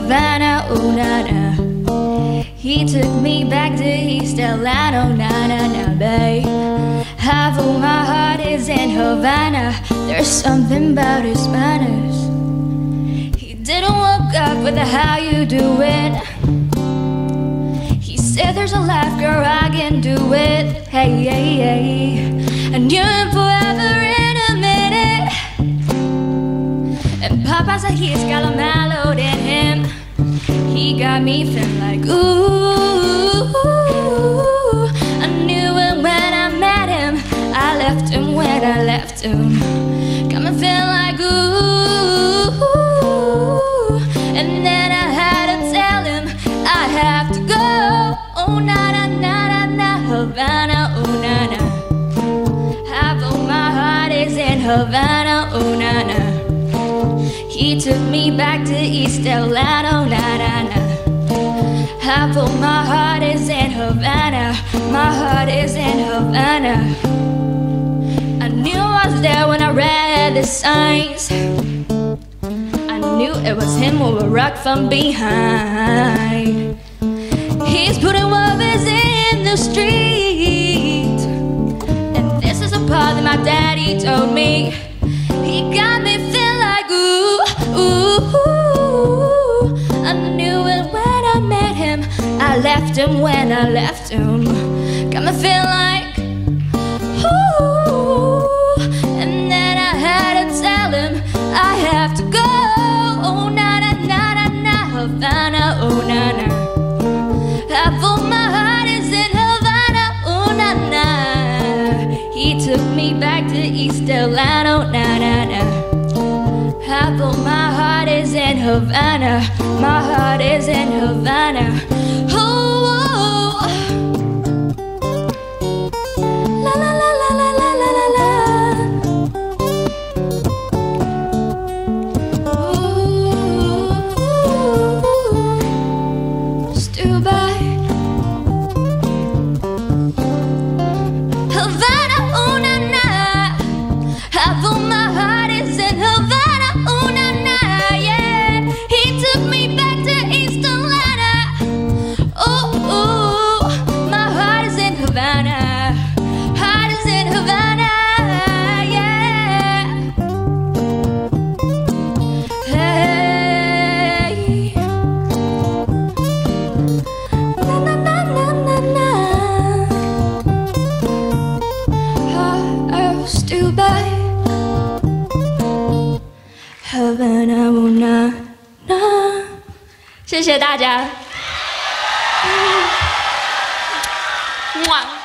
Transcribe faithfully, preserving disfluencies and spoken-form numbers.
Havana, ooh na na. He took me back to East Atlanta, na na na, babe. Half of my heart is in Havana. There's something about his manners. He didn't walk up with a how you doing. He said there's a life, girl, I can do it. Hey, hey, hey. I knew him forever in a minute. And Papa said he's got a melody in him. He got me feeling like ooh. I knew him when I met him. I left him when I left him. Got me feeling like ooh. And then I had to tell him I have to go. Oh na na na na na, Havana, oh na na. Half of my heart is in Havana, oh na na. He took me back to East Atlanta, na na na. Half of my heart is in Havana. My heart is in Havana. I knew I was there when I read the signs. I knew it was him who would rock from behind. He's putting workers in the street. And this is a part that my daddy told me. He got me feeling like ooh, ooh, ooh. I knew it when I met him. I left him when I left him. Got me feeling like ooh. And then I had to tell him I have to go. Oh na na na na na, Havana, oh na na. Half of my heart is in Havana, oh na na. He took me back to East Atlanta, na na na. Half of my heart is in Havana. My heart is in Havana. Oh, oh. La la la la la la la la la. Ooh, still by Havana, oh na na. Half of my heart is in Havana, oh na na, yeah. He took me back to East Atlanta. Oh, oh, my heart is in Havana. Heart is in Havana, yeah. Hey, na na na na na na. Heart still by Havana, oh na na. 谢谢大家。嗯，哇。